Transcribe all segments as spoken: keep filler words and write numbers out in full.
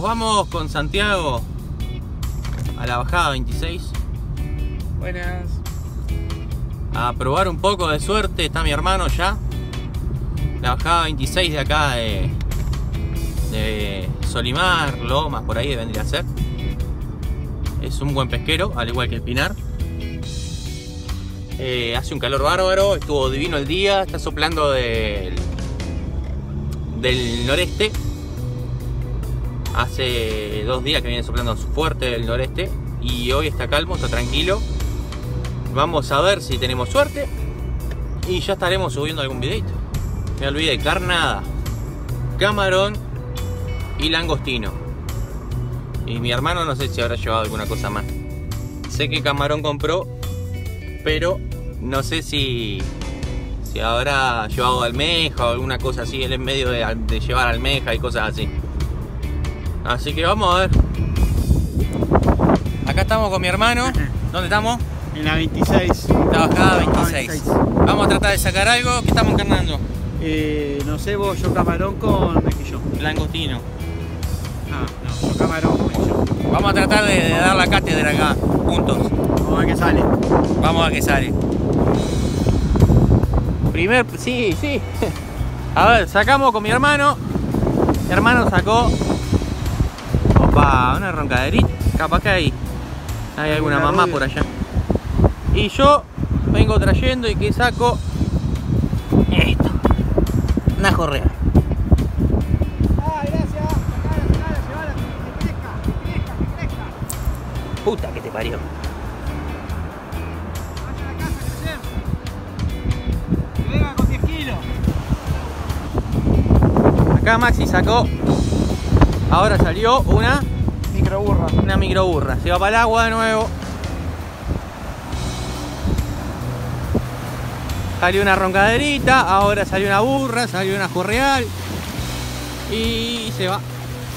vamos con Santiago a la bajada veintiséis. Buenas. A probar un poco de suerte. Está mi hermano ya. La bajada veintiséis de acá de, de Solimar, Lomas, por ahí vendría a ser. Es un buen pesquero, al igual que el Pinar. Eh, hace un calor bárbaro, estuvo divino el día, está soplando del, del noreste. Hace dos días que viene soplando fuerte del noreste y hoy está calmo, está tranquilo. Vamos a ver si tenemos suerte y ya estaremos subiendo algún videito. Me olvidé, carnada, camarón y langostino. Y mi hermano no sé si habrá llevado alguna cosa más. Sé que camarón compró, pero no sé si, si habrá llevado almeja o alguna cosa así. Él en medio de, de llevar almeja y cosas así. Así que vamos a ver. Acá estamos con mi hermano. ¿Dónde estamos? En la veintiséis. La bajada veintiséis. Vamos a tratar de sacar algo. ¿Qué estamos encarnando? Eh, no sé vos, yo camarón con mejillón. Langostino. Ah, no, yo camarón con mejillón. Vamos a tratar de, de dar la cátedra acá, juntos. Vamos a ver qué sale. Vamos a ver qué sale. Primer, sí, sí. A ver, sacamos con mi hermano. Mi hermano sacó. Opa, una roncaderita. Capaz que hay, hay alguna mamá por allá. Y yo vengo trayendo y que saco esto. Una correa. Ah, gracias. Sacala, sacala, llevala, que crezca, que crezca, que crezca. Puta que te parió. Vaya a la casa, que que venga con diez kilos. Acá Maxi sacó. Ahora salió una Microburra. Una microburra. Se va para el agua de nuevo. Salió una roncaderita. Ahora salió una burra. Salió una jorreal. Y se va.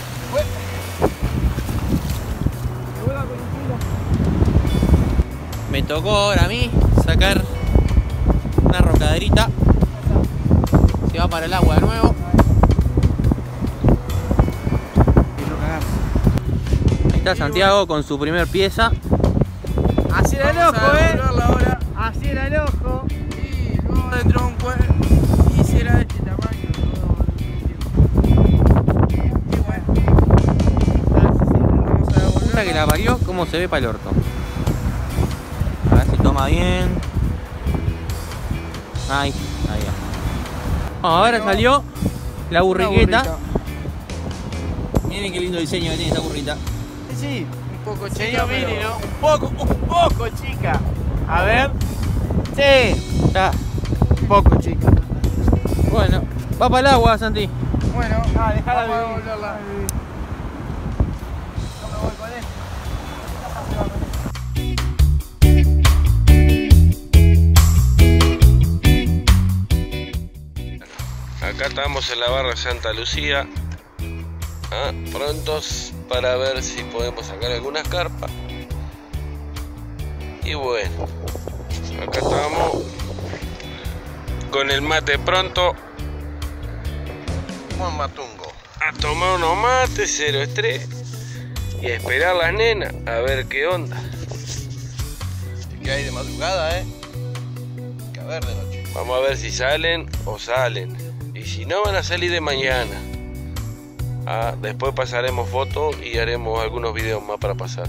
Me tocó ahora a mí sacar una roncaderita. Se va para el agua de nuevo. Está Santiago con su primer pieza. Así era el ojo, eh. Ahora. Así era el ojo. Y luego dentro de un cuerpo. Y será de este tamaño. Y bueno. Vamos a devolver. Puta que la parió, cómo se ve para el orto. A ver si toma bien. Ahí, ahí va. Ahora salió la burriqueta. Miren qué lindo diseño que tiene esta burrita. Sí, un poco chica. Señor, pero... mire, ¿no? Un poco, un poco chica. A ver. Sí. Ya. Un poco chica. Bueno, va para el agua, Santi. Bueno, ah, dejala de devolverla. No me voy con esto. Acá estamos en la barra Santa Lucía. Ah, prontos para ver si podemos sacar algunas carpas. Y bueno, acá estamos con el mate pronto. Juan Matungo. A tomar unos mates, cero estrés. Y a esperar las nenas, a ver qué onda. Que hay de madrugada, eh. Que a ver de noche. Vamos a ver si salen o salen. Y si no, van a salir de mañana. Ah, después pasaremos fotos y haremos algunos videos más para pasar.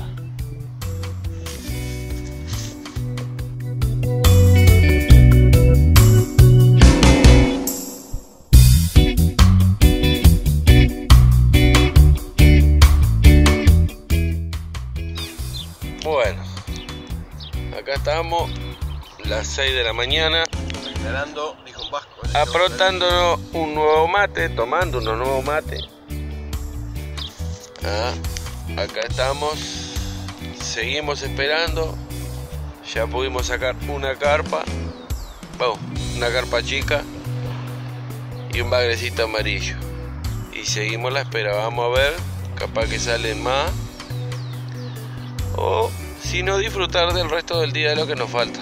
Bueno, acá estamos, las seis de la mañana. Declarando, dijo un vasco. ¿eh? Aprontándonos un nuevo mate, tomando unos nuevos mates. Ah, acá estamos, seguimos esperando. Ya pudimos sacar una carpa, bueno, una carpa chica y un bagrecito amarillo. Y seguimos la espera, vamos a ver, capaz que salen más. O si no, disfrutar del resto del día de lo que nos falta.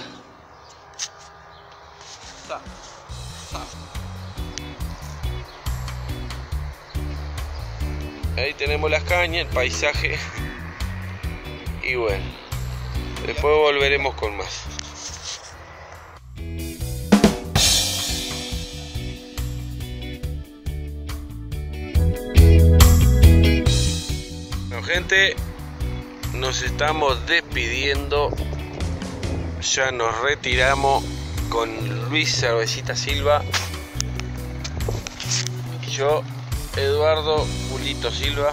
Ahí tenemos las cañas, el paisaje. Y bueno, después volveremos con más. Bueno, gente, nos estamos despidiendo. Ya nos retiramos con Luis Cervecita Silva y yo, Eduardo Julito Silva.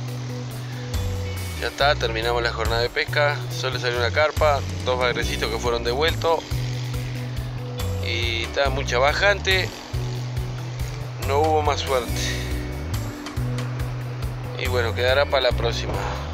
Ya está, terminamos la jornada de pesca. Solo salió una carpa, dos bagrecitos que fueron devueltos y estaba mucha bajante. No hubo más suerte y bueno, quedará para la próxima.